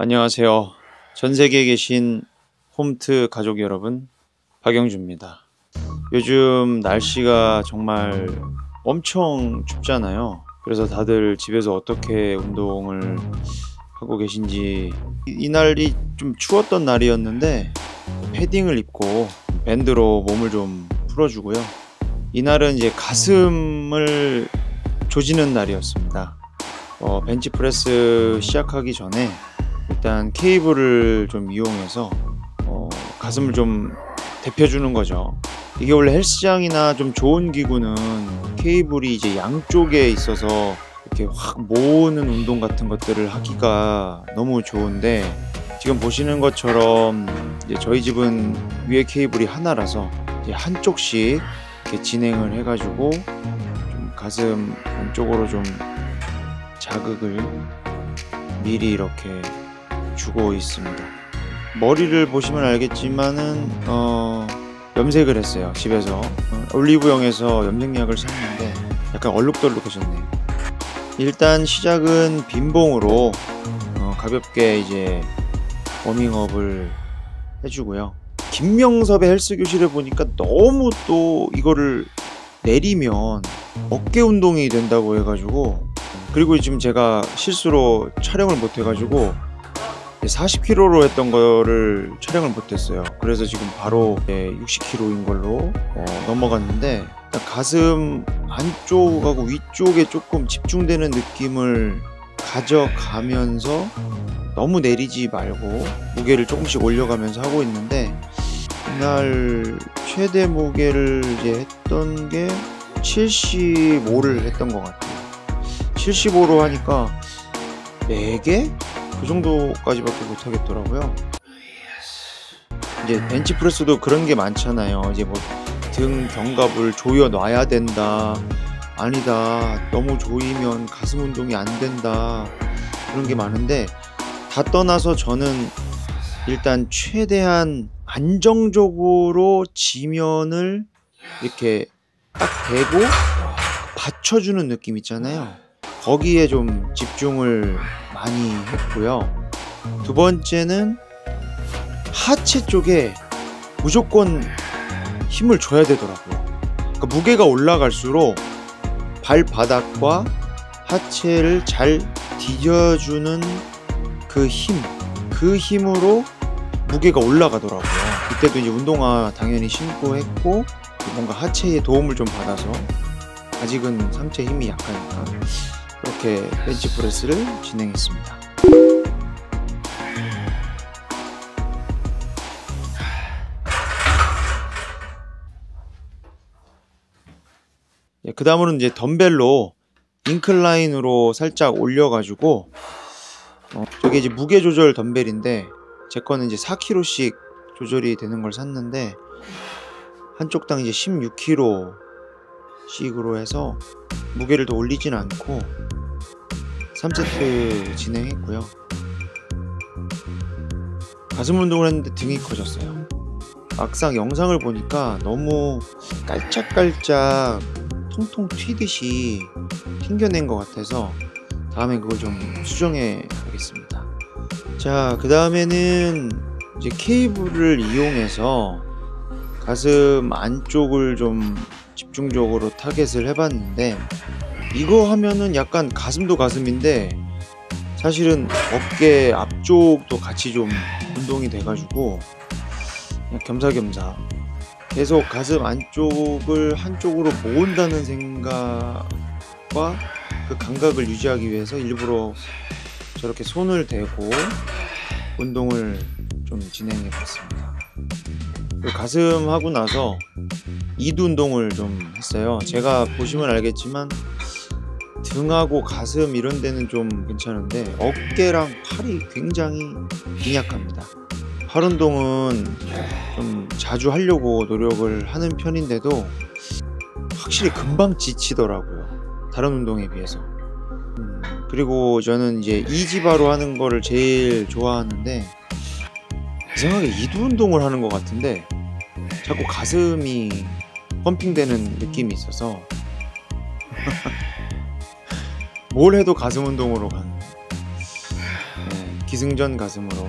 안녕하세요. 전 세계에 계신 홈트 가족 여러분, 박영주입니다. 요즘 날씨가 정말 엄청 춥잖아요. 그래서 다들 집에서 어떻게 운동을 하고 계신지, 이날이 좀 추웠던 날이었는데 패딩을 입고 밴드로 몸을 좀 풀어주고요. 이날은 이제 가슴을 조지는 날이었습니다. 벤치프레스 시작하기 전에 일단 케이블을 좀 이용해서 가슴을 좀 데펴주는 거죠. 이게 원래 헬스장이나 좀 좋은 기구는 케이블이 이제 양쪽에 있어서 이렇게 확 모으는 운동 같은 것들을 하기가 너무 좋은데, 지금 보시는 것처럼 이제 저희 집은 위에 케이블이 하나라서 이제 한쪽씩 이렇게 진행을 해가지고 좀 가슴 안쪽으로 좀 자극을 미리 이렇게 주고 있습니다. 머리를 보시면 알겠지만은 염색을 했어요. 집에서 올리브영에서 염색약을 샀는데 약간 얼룩덜룩해졌네요. 일단 시작은 빈봉으로 가볍게 이제 워밍업을 해주고요. 김명섭의 헬스 교실에 보니까 너무 또 이거를 내리면 어깨 운동이 된다고 해가지고, 그리고 지금 제가 실수로 촬영을 못 해가지고 40kg로 했던 거를 촬영을 못했어요. 그래서 지금 바로 60kg인 걸로 넘어갔는데, 가슴 안쪽하고 위쪽에 조금 집중되는 느낌을 가져가면서 너무 내리지 말고 무게를 조금씩 올려가면서 하고 있는데, 이날 최대 무게를 이제 했던 게 75를 했던 것 같아요. 75로 하니까 4개? 그 정도까지밖에 못 하겠더라고요. 이제 벤치프레스도 그런 게 많잖아요. 이제 뭐 등 견갑을 조여 놔야 된다, 아니다, 너무 조이면 가슴 운동이 안 된다, 그런 게 많은데, 다 떠나서 저는 일단 최대한 안정적으로 지면을 이렇게 딱 대고 받쳐주는 느낌 있잖아요. 거기에 좀 집중을 많이 했고요. 두 번째는 하체 쪽에 무조건 힘을 줘야 되더라고요. 그러니까 무게가 올라갈수록 발바닥과 하체를 잘 디뎌주는 그 힘으로 무게가 올라가더라고요. 그때도 이제 운동화 당연히 신고 했고, 뭔가 하체에 도움을 좀 받아서, 아직은 상체 힘이 약하니까 이렇게 벤치프레스를 진행했습니다. 그 다음으로는 이제 덤벨로 인클라인으로 살짝 올려가지고, 저게 이제 무게 조절 덤벨인데, 제 거는 이제 4kg씩 조절이 되는 걸 샀는데, 한쪽당 이제 16kg씩으로 해서 무게를 더 올리진 않고 3세트 진행했고요. 가슴 운동을 했는데 등이 커졌어요. 막상 영상을 보니까 너무 깔짝깔짝 통통 튀듯이 튕겨낸 것 같아서 다음에 그걸 좀 수정해 보겠습니다. 자, 그 다음에는 이제 케이블을 이용해서 가슴 안쪽을 좀 집중적으로 타겟을 해봤는데, 이거 하면은 약간 가슴도 가슴인데 사실은 어깨 앞쪽도 같이 좀 운동이 돼가지고 그냥 겸사겸사 계속 가슴 안쪽을 한쪽으로 모은다는 생각과 그 감각을 유지하기 위해서 일부러 저렇게 손을 대고 운동을 좀 진행해 봤습니다. 가슴 하고 나서 이두 운동을 좀 했어요. 제가 보시면 알겠지만 등하고 가슴 이런 데는 좀 괜찮은데 어깨랑 팔이 굉장히 빈약합니다. 팔 운동은 좀 자주 하려고 노력을 하는 편인데도 확실히 금방 지치더라고요, 다른 운동에 비해서. 그리고 저는 이제 이지바로 하는 거를 제일 좋아하는데, 이상하게 이두 운동을 하는 것 같은데 자꾸 가슴이 펌핑되는 느낌이 있어서 뭘 해도 가슴 운동으로 가는. 기승전 가슴으로.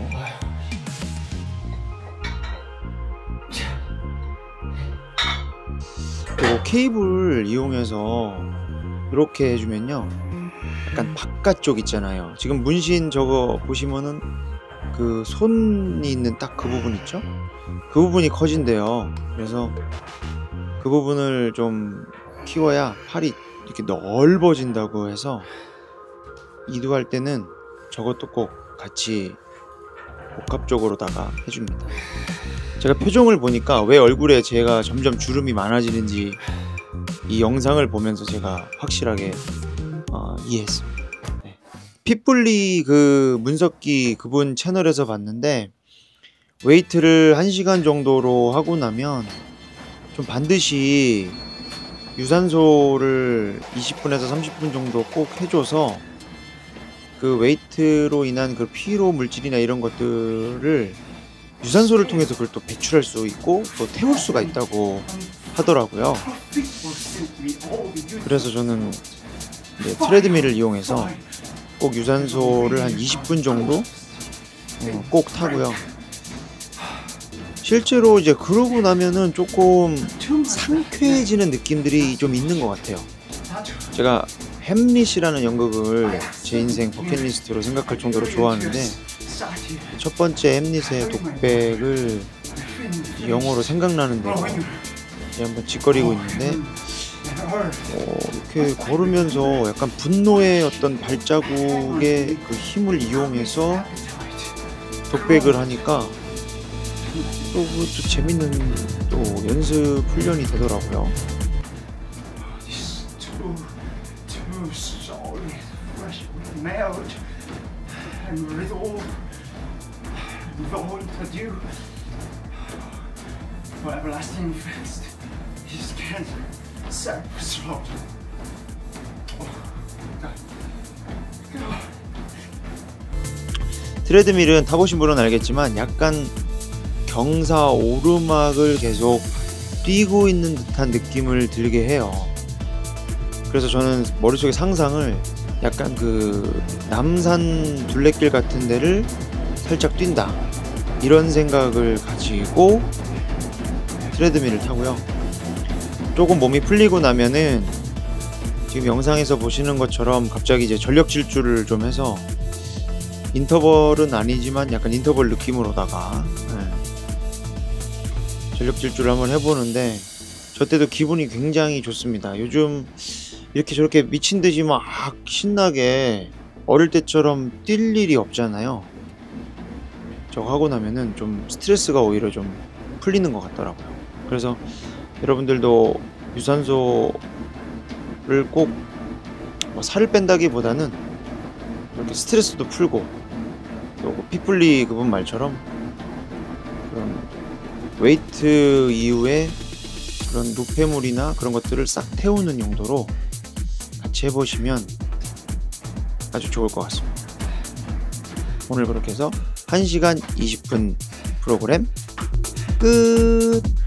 그리고 케이블 이용해서 이렇게 해주면요, 약간 바깥쪽 있잖아요. 지금 문신 저거 보시면은 그 손이 있는 딱 그 부분 있죠? 그 부분이 커진대요. 그래서 그 부분을 좀 키워야 팔이 이렇게 넓어진다고 해서 이두할 때는 저것도 꼭 같이 복합적으로다가 해줍니다. 제가 표정을 보니까 왜 얼굴에 제가 점점 주름이 많아지는지 이 영상을 보면서 제가 확실하게 이해했습니다. 네. 핏불리 그 문석기 그분 채널에서 봤는데, 웨이트를 1시간 정도로 하고 나면 좀 반드시 유산소를 20분에서 30분 정도 꼭 해줘서 그 웨이트로 인한 그 피로 물질이나 이런 것들을 유산소를 통해서 그걸 또 배출할 수 있고 또 태울 수가 있다고 하더라고요. 그래서 저는 트레드밀을 이용해서 꼭 유산소를 한 20분 정도 꼭 타고요. 실제로 이제 그러고 나면은 조금 상쾌해지는 느낌들이 좀 있는 것 같아요. 제가 햄릿이라는 연극을 제 인생 버킷리스트로 생각할 정도로 좋아하는데, 첫 번째 햄릿의 독백을 영어로 생각나는 대로 한번 짓거리고 있는데, 이렇게 걸으면서 약간 분노의 어떤 발자국의 그 힘을 이용해서 독백을 하니까 또 그것도 재밌는 또 연습 훈련이 되더라고요. 트레드밀은 타보신 분은 알겠지만 약간 경사 오르막을 계속 뛰고 있는 듯한 느낌을 들게 해요. 그래서 저는 머릿속에 상상을 약간 그 남산 둘레길 같은 데를 살짝 뛴다, 이런 생각을 가지고 트레드밀을 타고요. 조금 몸이 풀리고 나면은 지금 영상에서 보시는 것처럼 갑자기 이제 전력 질주를 좀 해서, 인터벌은 아니지만 약간 인터벌 느낌으로다가 전력 질주를 한번 해보는데, 저 때도 기분이 굉장히 좋습니다. 요즘 이렇게 저렇게 미친듯이 막 신나게 어릴 때처럼 뛸 일이 없잖아요. 저거 하고 나면은 좀 스트레스가 오히려 좀 풀리는 것 같더라고요. 그래서 여러분들도 유산소를 꼭 살을 뺀다기보다는 이렇게 스트레스도 풀고, 또 핏불리 그분 말처럼 그런 웨이트 이후에 그런 노폐물이나 그런 것들을 싹 태우는 용도로 같이 해보시면 아주 좋을 것 같습니다. 오늘 그렇게 해서 1시간 20분 프로그램 끝!